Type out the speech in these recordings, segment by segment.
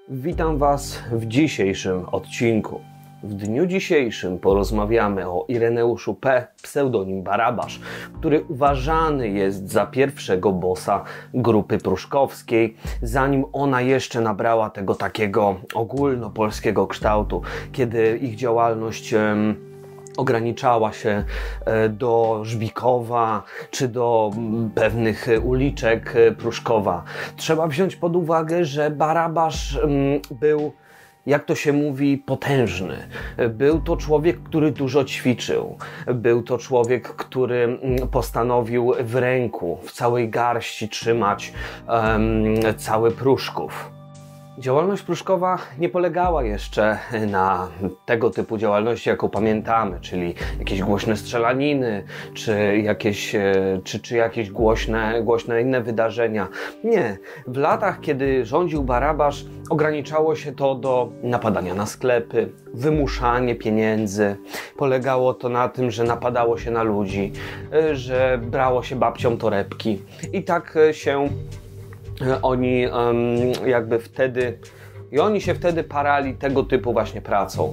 Witam Was w dzisiejszym odcinku. W dniu dzisiejszym porozmawiamy o Ireneuszu P., pseudonim Barabasz, który uważany jest za pierwszego bossa grupy pruszkowskiej, zanim ona jeszcze nabrała tego takiego ogólnopolskiego kształtu, kiedy ich działalność ograniczała się do Żbikowa czy do pewnych uliczek Pruszkowa. Trzeba wziąć pod uwagę, że Barabasz był, jak to się mówi, potężny. Był to człowiek, który dużo ćwiczył. Był to człowiek, który postanowił w ręku, w całej garści trzymać cały Pruszków. Działalność Pruszkowa nie polegała jeszcze na tego typu działalności, jaką pamiętamy, czyli jakieś głośne strzelaniny, czy jakieś głośne inne wydarzenia. Nie. W latach, kiedy rządził Barabasz, ograniczało się to do napadania na sklepy, wymuszanie pieniędzy. Polegało to na tym, że napadało się na ludzi, że brało się babciom torebki. I tak się oni się wtedy parali tego typu właśnie pracą.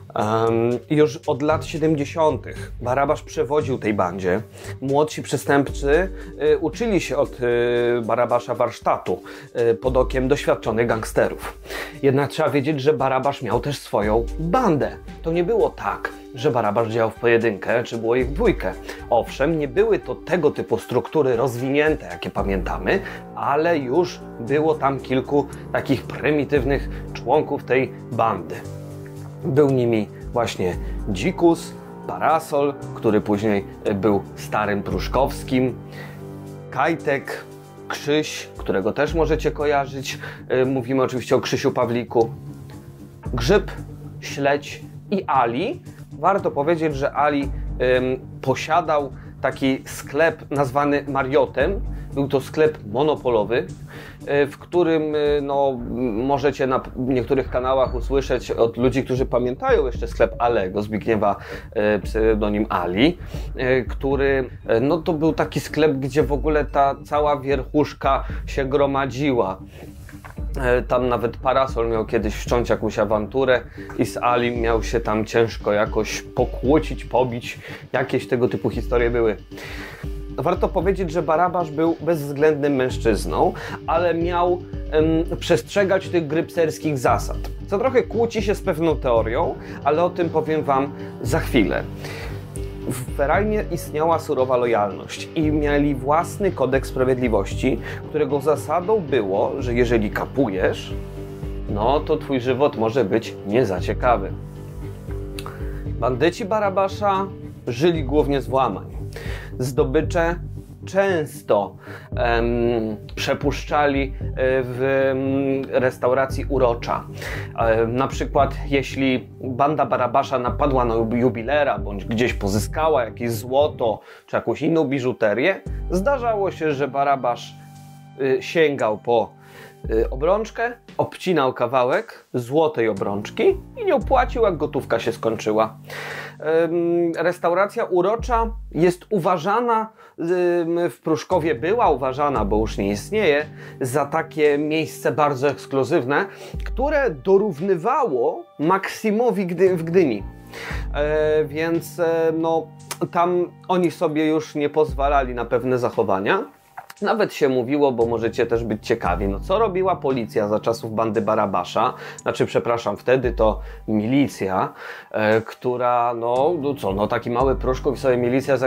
Już od lat 70. Barabasz przewodził tej bandzie. Młodsi przestępcy uczyli się od Barabasza warsztatu pod okiem doświadczonych gangsterów. Jednak trzeba wiedzieć, że Barabasz miał też swoją bandę. To nie było tak, że Barabasz działał w pojedynkę, czy było ich dwójkę. Owszem, nie były to tego typu struktury rozwinięte, jakie pamiętamy, ale już było tam kilku takich prymitywnych członków tej bandy. Był nimi właśnie Dzikus, Parasol, który później był starym Pruszkowskim, Kajtek, Krzyś, którego też możecie kojarzyć. Mówimy oczywiście o Krzysiu Pawliku, Grzyb, Śledź i Ali. Warto powiedzieć, że Ali posiadał taki sklep nazwany Mariotem. Był to sklep monopolowy, w którym możecie na niektórych kanałach usłyszeć od ludzi, którzy pamiętają jeszcze sklep Alego, Zbigniewa, pseudonim Ali, który to był taki sklep, gdzie w ogóle ta cała wierchuszka się gromadziła. Tam nawet Parasol miał kiedyś wszcząć jakąś awanturę i z Ali miał się tam ciężko jakoś pokłócić, pobić. Jakieś tego typu historie były. Warto powiedzieć, że Barabasz był bezwzględnym mężczyzną, ale miał przestrzegać tych grypserskich zasad. Co trochę kłóci się z pewną teorią, ale o tym powiem Wam za chwilę. W Ferajnie istniała surowa lojalność i mieli własny kodeks sprawiedliwości, którego zasadą było, że jeżeli kapujesz, to twój żywot może być nie za ciekawy. Bandyci Barabasza żyli głównie z włamań. Zdobycze często przepuszczali w restauracji Urocza. Na przykład jeśli banda Barabasza napadła na jubilera bądź gdzieś pozyskała jakieś złoto czy jakąś inną biżuterię, zdarzało się, że Barabasz sięgał po obrączkę, obcinał kawałek złotej obrączki i nią płacił, jak gotówka się skończyła. Restauracja Urocza jest uważana, w Pruszkowie była uważana, bo już nie istnieje, za takie miejsce bardzo ekskluzywne, które dorównywało Maksimowi w Gdyni. Więc tam oni sobie już nie pozwalali na pewne zachowania. Nawet się mówiło, bo możecie też być ciekawi, co robiła policja za czasów bandy Barabasza, wtedy to milicja, która, taki mały Pruszków i sobie milicja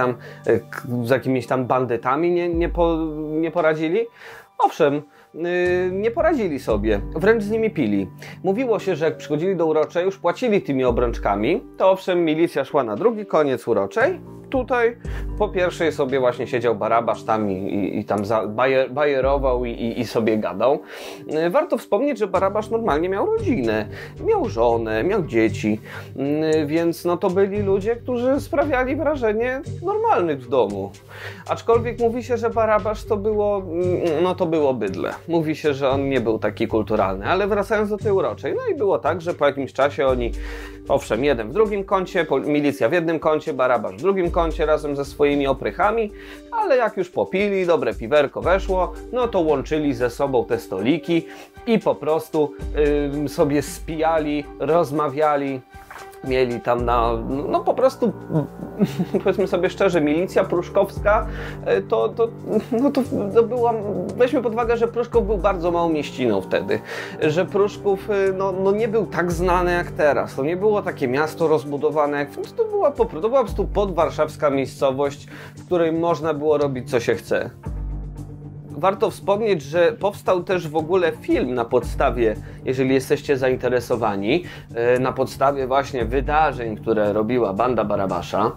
z jakimiś tam bandytami nie poradzili? Owszem, nie poradzili sobie, wręcz z nimi pili. Mówiło się, że jak przychodzili do Uroczej, już płacili tymi obrączkami, to owszem, milicja szła na drugi koniec Uroczej. Tutaj po pierwszej sobie właśnie siedział Barabasz tam i tam bajerował i sobie gadał. Warto wspomnieć, że Barabasz normalnie miał rodzinę, miał żonę, miał dzieci, więc to byli ludzie, którzy sprawiali wrażenie normalnych w domu. Aczkolwiek mówi się, że Barabasz to było bydlę. Mówi się, że on nie był taki kulturalny, ale wracając do tej Uroczej, i było tak, że po jakimś czasie oni Owszem, jeden w drugim kącie, milicja w jednym kącie, Barabasz w drugim kącie razem ze swoimi oprychami, ale jak już popili, dobre piwerko weszło, no to łączyli ze sobą te stoliki i po prostu sobie spijali, rozmawiali. Mieli tam no po prostu, powiedzmy sobie szczerze, milicja pruszkowska to była, weźmy pod uwagę, że Pruszków był bardzo małą mieściną wtedy, że Pruszków no nie był tak znany jak teraz, to nie było takie miasto rozbudowane jak, to była po prostu podwarszawska miejscowość, w której można było robić co się chce. Warto wspomnieć, że powstał też w ogóle film na podstawie, jeżeli jesteście zainteresowani, na podstawie właśnie wydarzeń, które robiła banda Barabasza.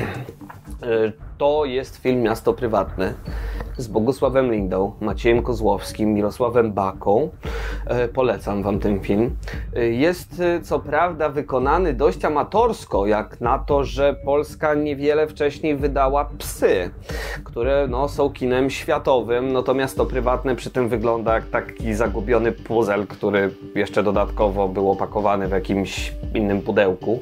To jest film Miasto Prywatne z Bogusławem Lindą, Maciejem Kozłowskim, Mirosławem Baką. Polecam wam ten film. Jest co prawda wykonany dość amatorsko, jak na to, że Polska niewiele wcześniej wydała Psy, które są kinem światowym, no to Miasto Prywatne przy tym wygląda jak taki zagubiony puzzle, który jeszcze dodatkowo był opakowany w jakimś innym pudełku,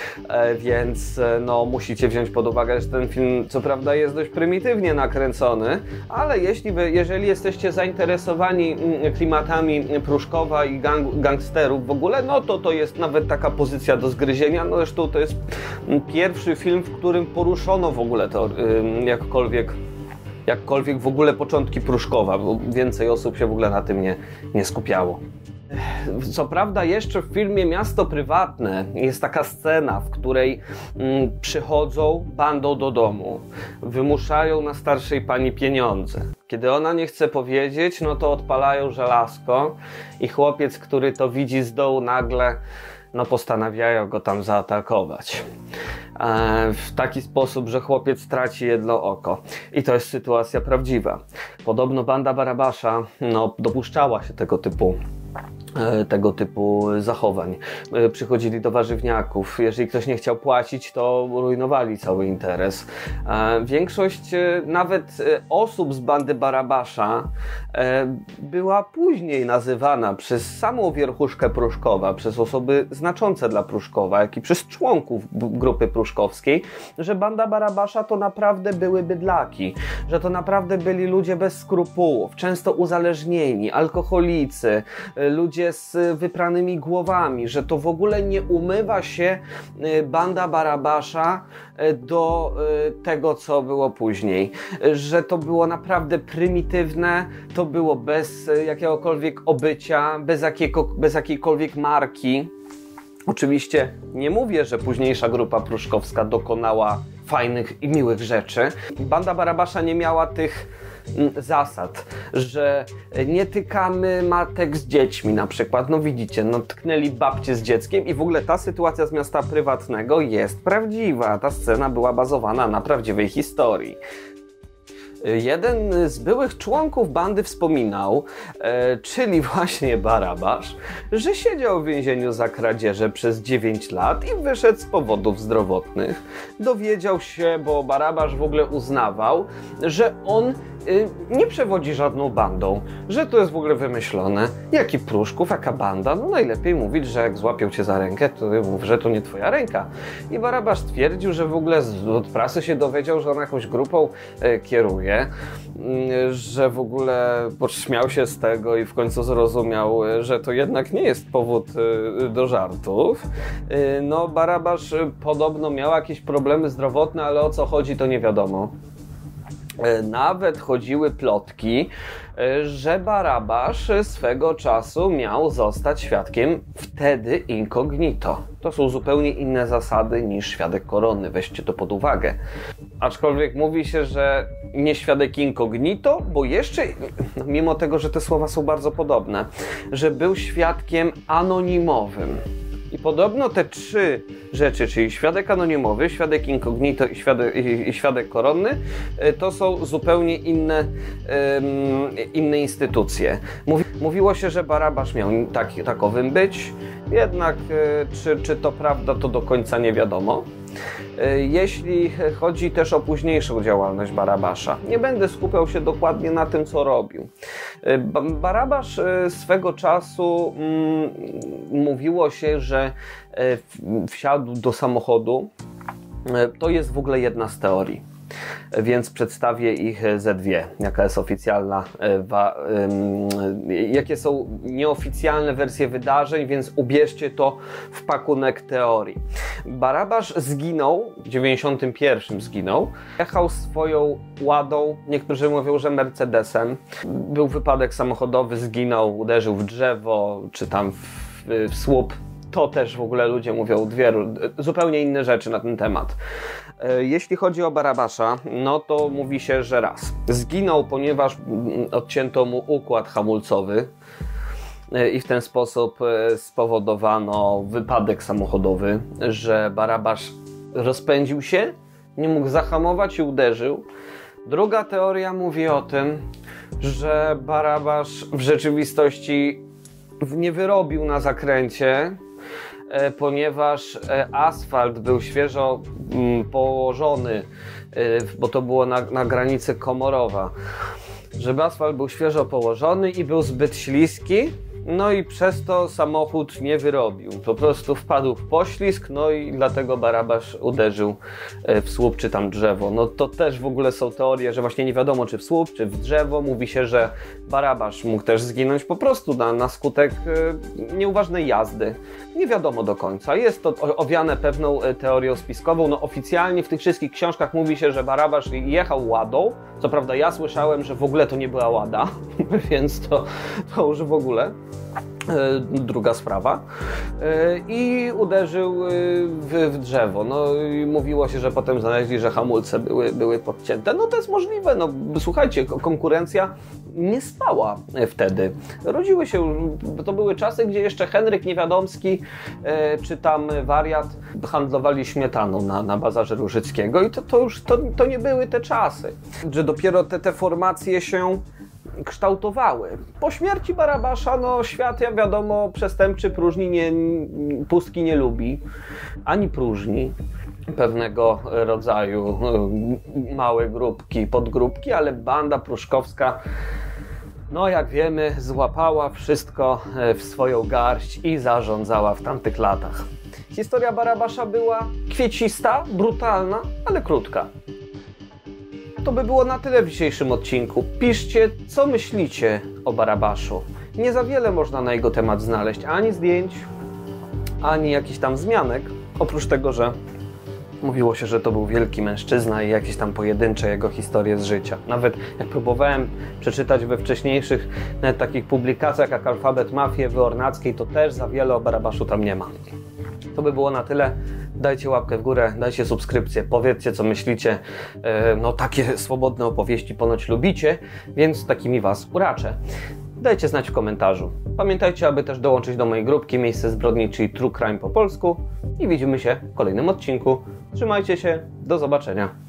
więc musicie wziąć pod uwagę, że ten film co prawda jest dość prymitywnie nakręcony, ale jeżeli jesteście zainteresowani klimatami Pruszkowa i gangsterów w ogóle, no to jest nawet taka pozycja do zgryzienia. No zresztą to jest pierwszy film, w którym poruszono w ogóle to jakkolwiek w ogóle początki Pruszkowa, bo więcej osób się w ogóle na tym nie skupiało. Co prawda jeszcze w filmie Miasto Prywatne jest taka scena, w której przychodzą bandą do domu, wymuszają na starszej pani pieniądze. Kiedy ona nie chce powiedzieć, no to odpalają żelazko i chłopiec, który to widzi z dołu, nagle postanawiają go tam zaatakować. W taki sposób, że chłopiec traci jedno oko. I to jest sytuacja prawdziwa. Podobno banda Barabasza dopuszczała się tego typu zachowań. Przychodzili do warzywniaków. Jeżeli ktoś nie chciał płacić, to rujnowali cały interes. Większość nawet osób z bandy Barabasza była później nazywana przez samą wierchuszkę Pruszkowa, przez osoby znaczące dla Pruszkowa, jak i przez członków grupy pruszkowskiej, że banda Barabasza to naprawdę były bydlaki, że to naprawdę byli ludzie bez skrupułów, często uzależnieni, alkoholicy, ludzie z wypranymi głowami, że to w ogóle nie umywa się banda Barabasza do tego, co było później. Że to było naprawdę prymitywne, to było bez jakiegokolwiek obycia, bez jakiejkolwiek marki. Oczywiście nie mówię, że późniejsza grupa pruszkowska dokonała fajnych i miłych rzeczy. Banda Barabasza nie miała tych zasad, że nie tykamy matek z dziećmi na przykład. No widzicie, tknęli babcie z dzieckiem i w ogóle ta sytuacja z Miasta Prywatnego jest prawdziwa. Ta scena była bazowana na prawdziwej historii. Jeden z byłych członków bandy wspominał, czyli właśnie Barabasz, że siedział w więzieniu za kradzieże przez 9 lat i wyszedł z powodów zdrowotnych. Dowiedział się, bo Barabasz w ogóle uznawał, że on nie przewodzi żadną bandą, że to jest w ogóle wymyślone. Jaki Pruszków, jaka banda? Najlepiej mówić, że jak złapią cię za rękę, to mów, że to nie twoja ręka. I Barabasz twierdził, że w ogóle od prasy się dowiedział, że on jakąś grupą kieruje, że w ogóle śmiał się z tego i w końcu zrozumiał, że to jednak nie jest powód do żartów. Barabasz podobno miał jakieś problemy zdrowotne, ale o co chodzi, to nie wiadomo. Nawet chodziły plotki, że Barabasz swego czasu miał zostać świadkiem wtedy incognito. To są zupełnie inne zasady niż świadek koronny, weźcie to pod uwagę. Aczkolwiek mówi się, że nie świadek incognito, bo jeszcze, mimo tego, że te słowa są bardzo podobne, że był świadkiem anonimowym. I podobno te 3 rzeczy, czyli świadek anonimowy, świadek incognito i świadek koronny, to są zupełnie inne instytucje. Mówiło się, że Barabasz miał takowym być, jednak czy to prawda, to do końca nie wiadomo. Jeśli chodzi też o późniejszą działalność Barabasza, nie będę skupiał się dokładnie na tym, co robił. Barabasz swego czasu mówiło się, że wsiadł do samochodu. To jest w ogóle jedna z teorii, więc przedstawię ich ze dwie, jaka jest oficjalna, jakie są nieoficjalne wersje wydarzeń, więc ubierzcie to w pakunek teorii. Barabasz zginął, w 91 zginął, jechał swoją Ładą, niektórzy mówią, że Mercedesem. Był wypadek samochodowy, zginął, uderzył w drzewo, czy tam w słup. To też w ogóle ludzie mówią zupełnie inne rzeczy na ten temat. Jeśli chodzi o Barabasza, no to mówi się, że raz zginął, ponieważ odcięto mu układ hamulcowy i w ten sposób spowodowano wypadek samochodowy, że Barabasz rozpędził się, nie mógł zahamować i uderzył. Druga teoria mówi o tym, że Barabasz w rzeczywistości nie wyrobił na zakręcie, ponieważ asfalt był świeżo położony, bo to było na granicy Komorowa, żeby asfalt był świeżo położony i był zbyt śliski, no i przez to samochód nie wyrobił. Po prostu wpadł w poślizg, no i dlatego Barabasz uderzył w słup czy tam drzewo. No to też w ogóle są teorie, że właśnie nie wiadomo, czy w słup, czy w drzewo. Mówi się, że Barabasz mógł też zginąć po prostu na skutek nieuważnej jazdy. Nie wiadomo do końca. Jest to owiane pewną teorią spiskową. No oficjalnie w tych wszystkich książkach mówi się, że Barabasz jechał Ładą. Co prawda ja słyszałem, że w ogóle to nie była Łada, więc to już w ogóle druga sprawa. I uderzył w drzewo. No i mówiło się, że potem znaleźli, że hamulce były podcięte. No to jest możliwe. No słuchajcie, konkurencja nie spała wtedy. Rodziły się, to były czasy, gdzie jeszcze Henryk Niewiadomski czy tam Wariat handlowali śmietaną na bazarze Różyckiego i to nie były te czasy. Że dopiero te formacje się kształtowały. Po śmierci Barabasza, no świat, jak wiadomo, przestępczy, pustki nie lubi, ani próżni. Pewnego rodzaju małe grupki, podgrupki, ale banda pruszkowska, no jak wiemy, złapała wszystko w swoją garść i zarządzała w tamtych latach. Historia Barabasza była kwiecista, brutalna, ale krótka. To by było na tyle w dzisiejszym odcinku. Piszcie, co myślicie o Barabaszu. Nie za wiele można na jego temat znaleźć, ani zdjęć, ani jakichś tam wzmianek. Oprócz tego, że mówiło się, że to był wielki mężczyzna i jakieś tam pojedyncze jego historie z życia. Nawet jak próbowałem przeczytać we wcześniejszych nawet takich publikacjach jak Alfabet Mafii Wyornackiej, to też za wiele o Barabaszu tam nie ma. To by było na tyle. Dajcie łapkę w górę, dajcie subskrypcję, powiedzcie, co myślicie. No takie swobodne opowieści ponoć lubicie, więc takimi was uraczę. Dajcie znać w komentarzu. Pamiętajcie, aby też dołączyć do mojej grupki Miejsce Zbrodni, czyli True Crime po polsku. I widzimy się w kolejnym odcinku. Trzymajcie się, do zobaczenia.